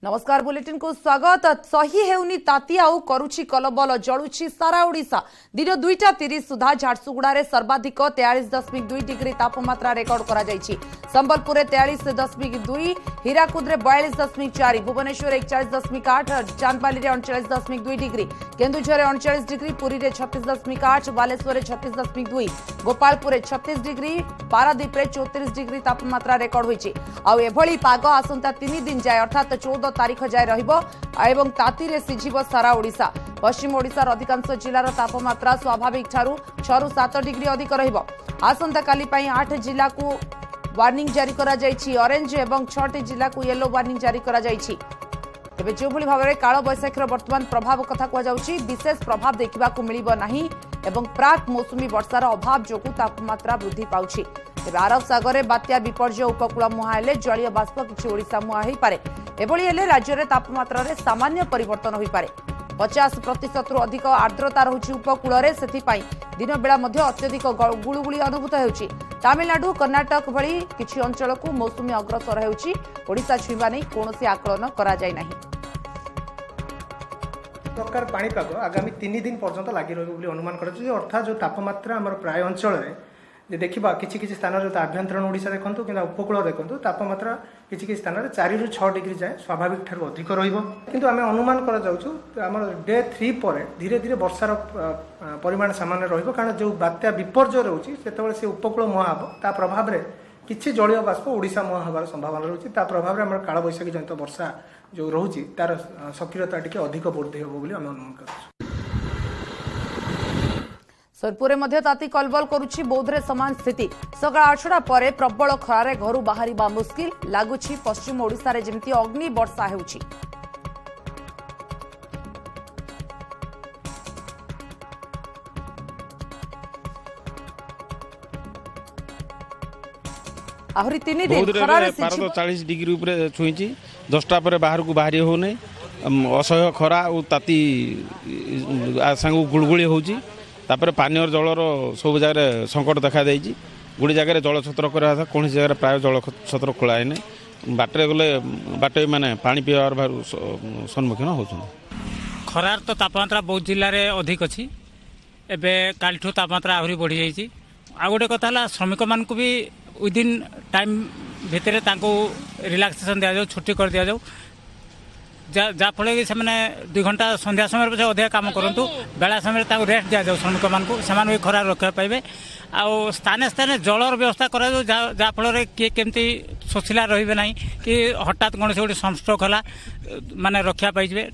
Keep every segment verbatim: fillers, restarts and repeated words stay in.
नमस्कार बुलेटिन को स्वागत। सही हेउनी ताती आउ करुछि कलबल जलुछि सारा ओडिशा। दिन दुईटा तीस सुधा झारसुगुड़ा सर्वाधिक तेयालीस दशमिक दुई डिग्री तापमात्रा रेकर्ड करा जायछि। संबलपुर तेयालीस दशमिक दुई, हीराकुद बयालीस दशमिक चार, भुवनेश्वर एकचालीस दशमिक आठ, चांदबाली अड़चाश दशमिक दुई डिग्री, केन्दुझर अड़चाश डिग्री, पुरी में छत्तीस दशमिक आठ, बालेश्वर छत्तीस दशमिक दुई, गोपालपुर छत्तीस डिग्री, पारादीप चौतीस डिग्री तापमात्रा रेकर्ड होइछि। आउ एभली पाग आसंता तीन दिन जाए अर्थात चौदह तारीख जाए रहिबो एवं ताती रे सिझिबो सारा ओडिशा। पश्चिम ओडिशार अधिकांश जिलार तापमात्रा स्वाभाविक ठारू छह रु सात डिग्री अधिक रहिबो। आसंता काली पई आठ जिला को वार्निंग जारी करा जायछि। ऑरेंज एवं छह जिला को येलो वार्निंग जारी करा जायछि। तेबे जो भली भाबरे काळ बैसाखीर वर्तमान प्रभाव कथा कुआ जाउछि, विशेष प्रभाव देखिबा को मिलिबो नाही एवं प्राक मौसुमी वर्षार अभाव जोगु तापमात्रा वृद्धि पाउछि। तेबे अरब सागर में बात्या विपर्यय उपकूल मुहां जलीय बाष्प किछि ओडिशा मुहां हो पारे। एभली हेले राज्य में तापमात्रा रे सामान्य परिवर्तन हो पारे। पचास प्रतिशत रु अधिक आर्द्रता रहुछि उपकूल रे, सेथिपाई दिन बेला मध्य अत्यधिक गुळुगुळी अनुभूत हेउछि। तमिलनाडु कर्नाटक भली किछि अंचल को मौसुमी अग्रसर हेउछि। ओडिशा छुइबा नै कोनोसी आकलन करा जाय नाही। प्रकार पाणीपाग आगामी तीन दिन पर्यंत लगी रही अनुमान कर, अर्थात जो तापमात्रा आम प्राय अंचल जे देखा किसी किसी स्थान जो आभ्यंतरण ओडिशा देखो कि उपकूल देखो तापमात्रा किसी किसी स्थान चारि रु छह डिग्री जाए स्वाभाविक ठारू अधिक रहिबो। आम अनुमान कर डे थ्री पर धीरे धीरे वर्षार परिमाण सामान्य रहिबो, कारण जो बात्या विपर्यय रोचे से उपकूल मुहां हम ता प्रभाव में किसी जलीय बाष्प ओडिशा मुहां हबार संभावना रोचे। ता प्रभाव में काल बैशाखी जनित वर्षा जो रोचे तार सक्रियता टिके अधिक वृद्धि हो बोली आम अनुमान कर। सोनपुर में ताती कलबल करुछि। बौद्धरे समान स्थिति। सकाळ आठटा पर प्रबल खरारे घर बाहर मुस्किल लगुछि। पश्चिम ओडिशा रे जेमती अग्नि वर्षा हेउछि। आहरी तीन दिन खरारे पारद चालीस डिग्री ऊपर छुईची। दसटा पर बाहर को बाहरी हो नै, असह्य खरा और ताती संग गुळगुळी होउची। तापर पानीय जलर सब जगह संकट देखा देछि। गुड़ी जगह जल छत्र करा कौन जगह प्राय जल छत्र खोला है। बाटे गले बाटे माने पानी पीवार भार सम्मुखीन होछन। खरार तो तापमात्रा बहुत जिले में अधिक अच्छी। एवं कालठू तापमात्रा आहरी बढ़ी जाइए। आ गोटे कथा है श्रमिक मान भी विदिन टाइम भितर रिलैक्सेशन दि जाऊ, छुट्टी कर दि जाऊ, जाफल कि से दुई घंटा संध्या समय पे अधिक कम करूँ, बेला समय रेस्ट दि जाऊ श्रमिक मान भी खरार रक्षा पाइबे। आ स्थाने स्थाने जलर व्यवस्था करा जाफल किए केमती शोषिला रही ना कि हठात कौन से गोटे सनस्ट्रोक है माने रक्षा पाइबे।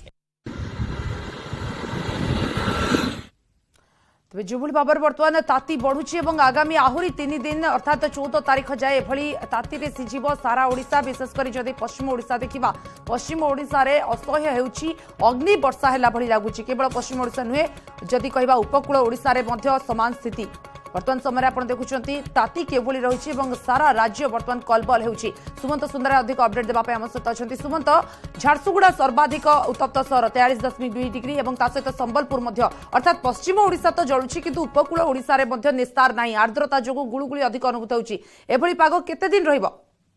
तेज जो भाव में बर्तमान ताती बढ़ुची और आगामी आहरी तीन दिन अर्थात चौदह तारीख जाए एभली ताती रे सिझिब सारा ओडिशा। विशेषकर जदि पश्चिम ओडिशा देखा, पश्चिम ओडिशा रे असह्य हेउची, अग्नि वर्षा हैला भली लागुची। केवल पश्चिम ओडिशा नुहे, जदि कहबा उपकूल ओडिशा रे मध्य समान स्थिति। वर्तमान समय आप देखुंत ताती केभली रही सारा राज्य बर्तमान कलबल होउची। सुमंत सुंदर अधिक अपडेट देवाई आम सहित अच्छा। सुमंत, झारसुगुड़ा सर्वाधिक उत्तप्त सहर तेयालीस दशमिक दुई डिग्री और सहित संबलपुर अर्थात पश्चिम ओडिशा तो जलुची किंतु उपकूल ओडिशा रे मध्य निस्तार नहीं। आर्द्रता जो गुळुगुळी अधिक अनुभूत होउची। एभली पाग केते दिन रहिबो?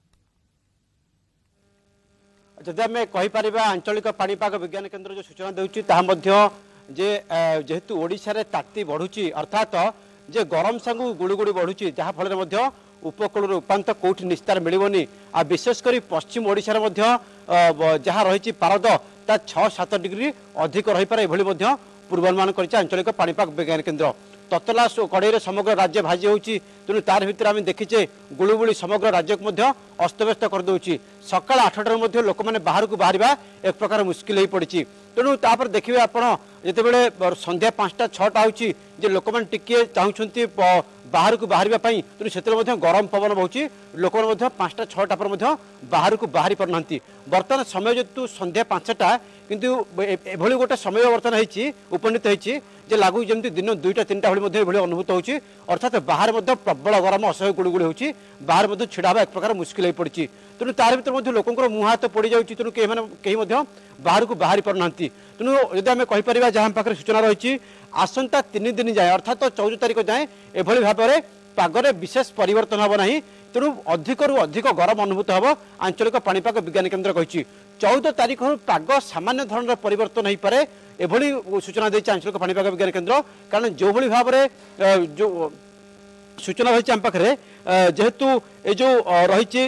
जदि आम कहीपर आंचलिक पाणीपाग विज्ञान केन्द्र जो सूचना देउची जे जेहेतु ओडिशा रे ताती बढ़ुची अर्थात जे गरम सांगू गुड़ुगुड़ी बढ़ुची, जहाँफल उपकूल उपात कौटी निस्तार मिलनी। आ विशेषकर पश्चिम ओडिशा जहाँ रही पारद ता छह सात डिग्री अधिक रही पारे एभली पूर्वानुमान कर आंचलिक पाणीपाग विज्ञान केन्द्र। ततला कड़े समग्र राज्य भाजी होची, तेणु तार भितर आम देखीचे गुळुगुळी समग्र राज्य को अस्तव्यस्त करदे। सकाल आठटार लोक मैंने बाहर को बाहर एक प्रकार मुस्किल हो पड़ी। तेणु तापर देखिए आपण जितेबाला संध्या पाँचटा छटा होची जे लोक मैंने टिके चाहते बाहर को बाहर तेणु से गरम पवन बहुची। लोक मैंने पाँचटा छटा पर बाहर को बाहरी पारना। बर्तमान समय जेतु संध्या पाँचटा किंतु एभली गोटे समय बर्तमान होती उपनीत होती जे लागू जमी दिन दुईटा तीन भाई अनुभूत होची। अर्थात बाहर प्रबल गरम असह्य गुड़गुड़ी होची, बाहर छिड़ा एक प्रकार मुस्किल हो पड़ी। तेणु तार भर लोकंर मुँह हाथ पड़ जाऊँ, तेणु कहीं बाहर को बाहरी पारना। तेणु यदि आम कहीपर जहाँ पाखे सूचना रही आसंता तीन दिन जाए अर्थात चौदह तारीख जाए एभली भाव में पागरे विशेष परिवर्तन हम ना तेणु अधिक रु अधिक गरम अनुभूत हम आंचलिक पाणीपाग विज्ञान केन्द्र कही चौदह तारीख पाग सामान्य धरण परिवर्तन हो पारे एभली सूचना देती आंचलिक पाणीपाग विज्ञान केन्द्र कारण जो भली भाव जो सूचना रही आम पाखे जेहेतु ये जो रही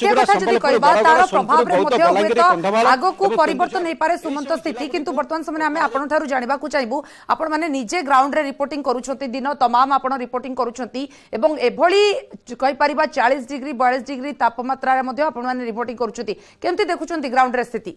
आगकू परिवर्तन हो पारे सुमंत स्थिति किंतु वर्तमान समय आम आपन ठारू जानिबा को चाहबू आपण माने निजे ग्राउंड रे रिपोर्टिंग करूछंती दिन तमाम आपण रिपोर्टिंग करूछंती एवं एभली कहि परिबा चालीस डिग्री बयालीस डिग्री तापमात्रा रे मध्ये आपण माने रिपोर्टिंग करूछंती केमती देखुछंती ग्राउंड रे स्थिति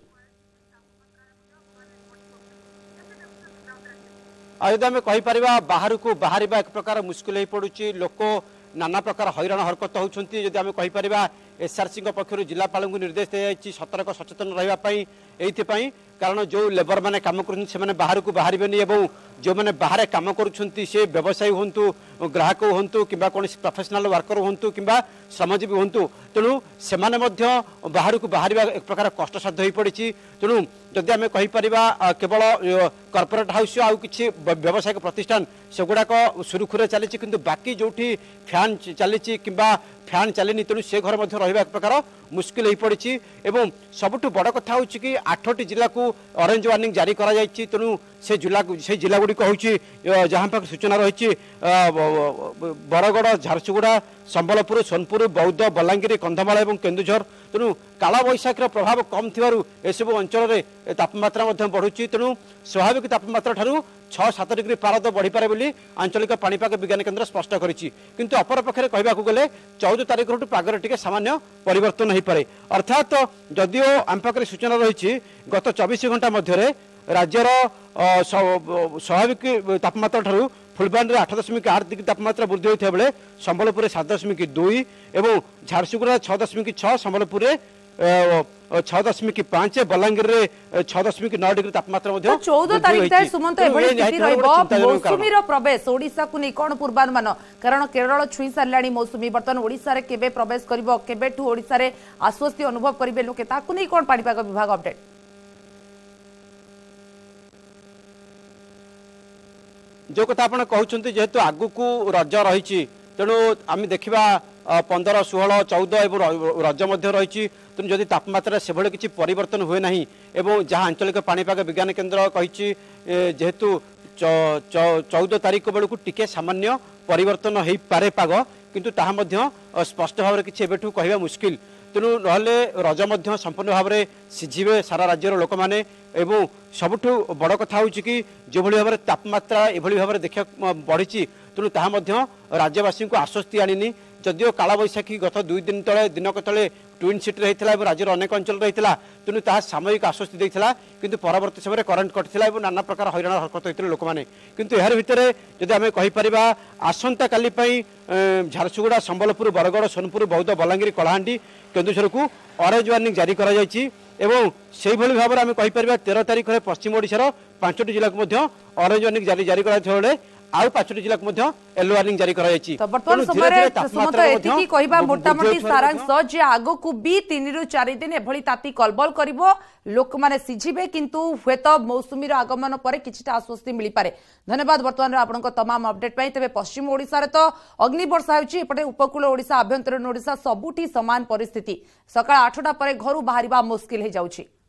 यदि आम कहीपर बाहर को बाहर एक प्रकार मुस्किल हो पड़ुची लोक नाना प्रकार हैरान हरकत होती जदि आम कहीपर एसआरसी पक्षर जिलापाल को निर्देश दी जाए सतर्क सचेतन रही कारण जो लेबर मैंने कम कर बाहर को बाहर जो मैंने बाहर कम कर व्यवसायी हूँ ग्राहक हूँ कि कौन प्रोफेशनल वर्कर हूँ कि श्रमजीवी हूँ तेणु से बाहर को बाहर एक प्रकार कष्टसाध्य हो पड़ी तेणु जदि आम कहीपर केवल कॉर्पोरेट हाउस आउ कि व्यावसायिक प्रतिष्ठान से गुड़ाक सुरुखुरे चली कि बाकी जो फैन चली कि फैन चलनी तेणु से घर मध्य रहा एक प्रकार मुस्किल हो पड़ी एवं सबुठ बड़ कथा हूँ कि आठटी जिला को ऑरेंज वार्निंग जारी करा जायछि तेणु से जिला से जिला गुड़िक हूँ जहाँ पाक सूचना रही बरगड़ झारसुगुड़ा संबलपुर सोनपुर बौद्ध बलांगीर कंधमाल और केन्दुझर तेणु काला बैशाखी प्रभाव कम थिबारु एसबु अंचल में तापमात्रा बढ़ुची तेणु स्वाभाविक तापमात्रा ठारू छह सात डिग्री पारद बढ़ी पारे बोली आंचलिक पाणीपाग विज्ञान केन्द्र स्पष्ट करिछि किंतु अपर पक्षरे कहबाकू गले चौदह तारीख रु पागरे टिके सामान्य परिवर्तन हो पारे अर्थात जदिओ आम पाखरे सूचना रही गत चौबीस घंटा मध्य राज्यर स्वाभाविक तापमात्रा ठारू फुलबाणी में आठ दशमिक आठ डिग्री तापमात्रा वृद्धि होता बेले संबलपुर सात दशमिक दुई और झारसुगुड़ा छः दशमिक छः संबलपुर छह दशमिक पांच बलांगीर में छह दशमिक नौ डिग्री तापमात्रा चौदह तारीख जाए सुमंत एभली स्थिति रहिबो मौसुमीर प्रवेश ओडिशा को नहीं कौन पूर्वानुमान कारण केरल छुई साराणी मौसुमी बर्तमान ओडिशा रे केबे प्रवेश करिवो केबेठू ओडिशा रे आश्वस्ति अनुभव करिवे लोके ताकू नहीं कौन पाणीपाग विभाग अपडेट जो कथा आप कहते जेहेतु आगु को रज रही तेणु आम देखा पंदर षोह चौदह और रज रही तेणु जदि तापमात्रा से भाई किसी परिवर्तन हुए ना एवं जहाँ आंचलिक पाणीपाग विज्ञान केन्द्र कही जेहेतु चौदह तारीख बेलू टिके सामान्य परिवर्तन हो पारे पाग किंतु ताहा स्पष्ट भाव में किसी एबेठू कहवा मुस्किल तेणु नहले रज संपूर्ण भाव में सिझे सारा राज्यर लोक मैंने एवं सबुठ बड़ कथा हूँ कि जो भाई भाव में तापमात्रा एभली भाव में देखा बढ़ी तेणु ताहा राज्यवासी को आश्वस्ति आनी जदिओ काला बैशाखी गत दुई दिन तले दिनक तले ट्विन सिटी रही राज्यर अनेक अंचल रही तेणु ताहा सामयिक आश्वस्ति देता किंतु परवर्ती समय करेन्ट कटिला और नाना प्रकार हैरान हरकत होते लोक मैंने किंतु यार भितर जदि आम कहीपर आसंता काली झारसुगुड़ा संबलपुर बरगड़ सोनपुर बौद्ध बलांगीर कलाहांडी केन्दुझर को ऑरेंज वार्निंग जारी करा जायछि एवं से भाव में आम कहीपर तेरह तारीख में पश्चिम ओडिशार पांचटी जिला को ऑरेंज वार्निंग जारी जारी करा आउ पांचटी जिला को येलो वार्निंग जारी करा जायछि तो वर्तमान समय सुमंत एतिकी कहबा मोटामोटी सारांश जे आगो को भी तीन रु चार दिन एभली ताती कलबल करिवो लोक माने सिझिबे किंतु हुएत मौसुमीर आगमन पर किछटा आश्वस्ति मिली पारे धन्यवाद वर्तमान आपनका तमाम अपडेट पई तबे पश्चिम ओडिसा रे तो अग्नि वर्षा होछि एपटे उपकूल ओडिसा आभ्यंतरीण ओडिसा सबुठी समान परिस्थिति सकाळ आठटा परे घरु बाहरिबा मुश्किल हे जाउछि।